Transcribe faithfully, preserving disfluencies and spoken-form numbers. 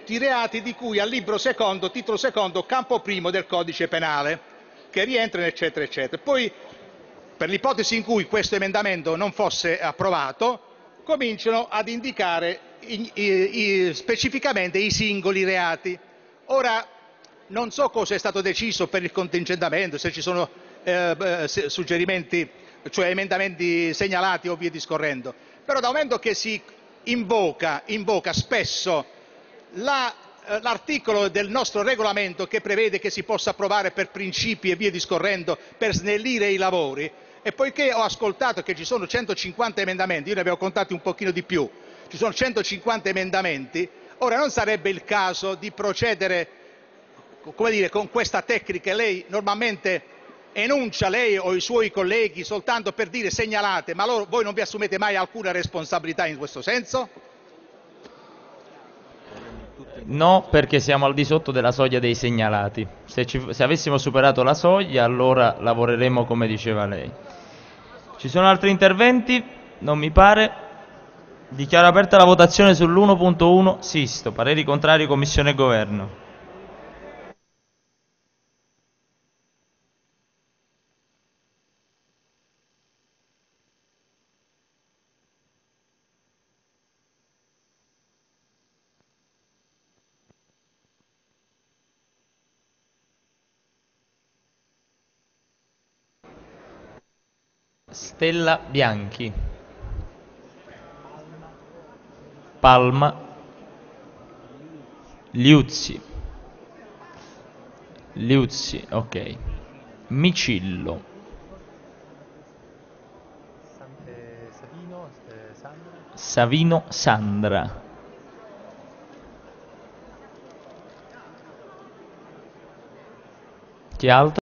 i reati di cui al libro secondo, titolo secondo, campo primo del codice penale, che rientrano eccetera eccetera. Poi, per l'ipotesi in cui questo emendamento non fosse approvato, cominciano ad indicare i, i, i, specificamente i singoli reati. Ora, non so cosa è stato deciso per il contingentamento, se ci sono eh, suggerimenti, cioè emendamenti segnalati o via discorrendo, però dal momento che si invoca, invoca spesso l'articolo del nostro regolamento che prevede che si possa approvare per principi e via discorrendo per snellire i lavori, e poiché ho ascoltato che ci sono centocinquanta emendamenti, io ne avevo contati un pochino di più, ci sono centocinquanta emendamenti, ora non sarebbe il caso di procedere, come dire, con questa tecnica? Lei normalmente enuncia, lei o i suoi colleghi, soltanto per dire segnalate, ma loro, voi non vi assumete mai alcuna responsabilità in questo senso? No, perché siamo al di sotto della soglia dei segnalati. Se, ci, se avessimo superato la soglia, allora lavoreremo come diceva lei. Ci sono altri interventi? Non mi pare. Dichiaro aperta la votazione sull'uno punto uno Sisto. Pareri contrari, Commissione e Governo. Stella Bianchi. Palma. Liuzzi. Liuzzi, ok. Micillo. Savino, Sandra. Savino Sandra. Chi altro?